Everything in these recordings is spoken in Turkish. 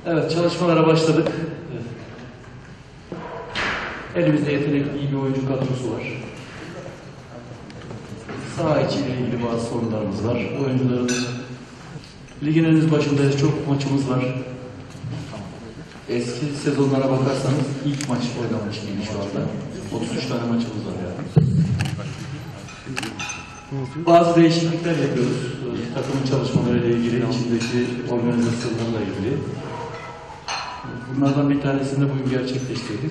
Evet, çalışmalara başladık. Elimizde yetenekli iyi bir oyuncu kadrosu var. Saha içiyle ilgili bazı sorunlarımız var. Oyuncuların ligin henüz başındayız, çok maçımız var. Eski sezonlara bakarsanız ilk maç oynamış gibi şu anda. 33 tane maçımız var yani. Bazı değişiklikler yapıyoruz. Takımın çalışmalarıyla ilgili, içindeki organizasyonlarla ilgili. Bunlardan bir tanesini de bugün gerçekleştirdik.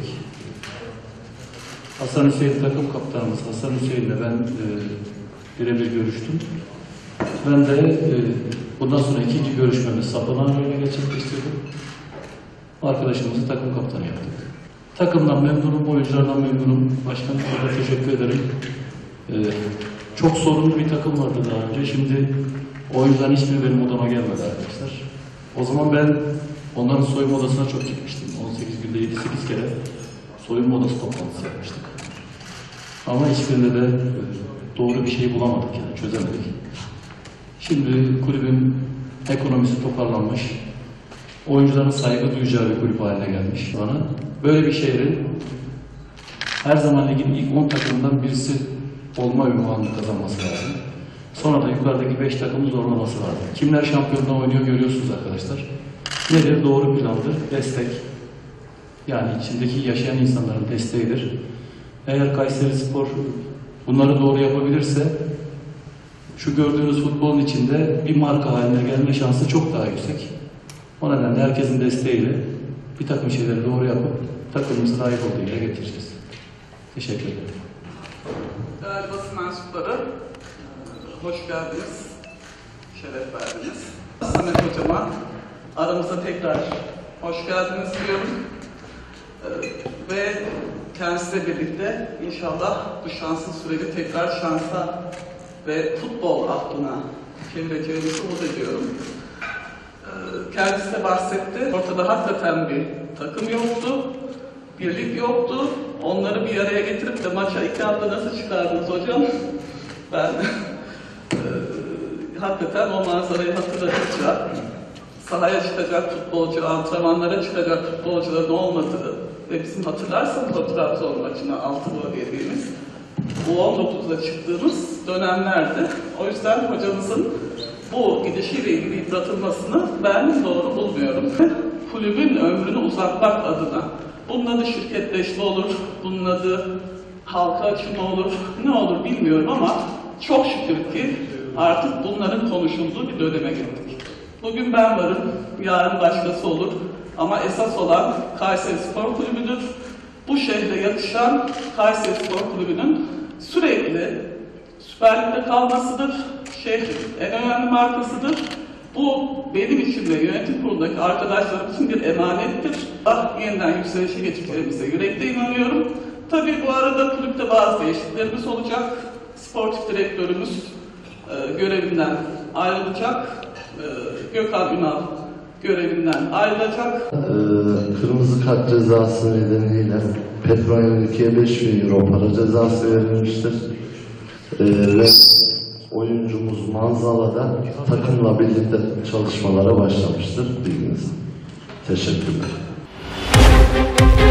Hasan Hüseyin takım kaptanımız Hasan Hüseyin'le ben birebir görüştüm. Ben de bundan sonra ikinci görüşmemiz Sapınağ'la gerçekleştirdim. Arkadaşımızı takım kaptanı yaptık. Takımdan memnunum, oyunculardan memnunum. Başkanım da teşekkür ederim. Çok sorunlu bir takım vardı daha önce. Şimdi oyuncuların hiçbiri benim odama gelmedi arkadaşlar. O zaman ben onların soyunma odasına çok gitmiştim. 18 günde 7-8 kere soyunma odası toplantısı yapmıştık. Ama hiçbirinde de doğru bir şey bulamadık yani, çözemedik. Şimdi kulübün ekonomisi toparlanmış, oyuncuların saygı duyacağı bir kulüp haline gelmiş bana. Böyle bir şehrin her zaman ligin ilk 10 takımından birisi olma ünvanını kazanması lazım. Sonra da yukarıdaki 5 takımı zorlaması lazım. Kimler şampiyonluğa oynuyor görüyorsunuz arkadaşlar. Nedir? Doğru plandır, destek. Yani içindeki yaşayan insanların desteğidir. Eğer Kayserispor bunları doğru yapabilirse şu gördüğünüz futbolun içinde bir marka haline gelme şansı çok daha yüksek. O nedenle herkesin desteğiyle bir takım şeyleri doğru yapıp takımımızı layık olduğu yere getireceğiz. Teşekkür ederim. Değerli basın mensupları, hoş geldiniz, şeref verdiniz. Samet Hocama aramıza tekrar hoş geldiniz diyorum. Ve kendisiyle birlikte inşallah bu şanslı süreci tekrar şansa ve futbol aklına çevireceğimizi umut ediyorum. Kendisi de bahsetti. Ortada hakikaten bir takım yoktu, birlik yoktu. Onları bir araya getirip de maça 2 hafta nasıl çıkardınız hocam? Ben hakikaten o manzarayı hatırladıkça sahaya çıkacak futbolcu, antrenmanlara çıkacak futbolcuların olmadığı ve bizim hatırlarsanız o Trabzon maçına 6 gol yediğimiz bu 19'da çıktığımız dönemlerdi. O yüzden hocamızın bu gidişiyle ilgili yıpratılmasını ben doğru bulmuyorum. Kulübün ömrünü uzatmak adına. Bunun adı şirketleşme olur, bunun adı halka açılma olur, ne olur bilmiyorum ama çok şükür ki artık bunların konuşulduğu bir döneme geldik. Bugün ben varım, yarın başkası olur ama esas olan Kayserispor Kulübü'dür. Bu şehre yakışan Kayserispor Kulübü'nün sürekli Süper Lig'de kalmasıdır. Şehrin en önemli markasıdır. Bu benim için de yönetim kurulundaki arkadaşlarım için bir emanettir. Yeniden yükselişe geçeceğimize yürekte inanıyorum. Tabii bu arada kulüpte bazı değişikliklerimiz olacak. Sportif direktörümüz görevinden ayrılacak. Gökhan Ünal görevinden ayrılacak. Kırmızı kart cezası nedeniyle Petroyelik'e 5.000 euro para cezası verilmiştir. Ve oyuncumuz Manzala'da takımla birlikte çalışmalara başlamıştır. Bilginiz. Teşekkürler.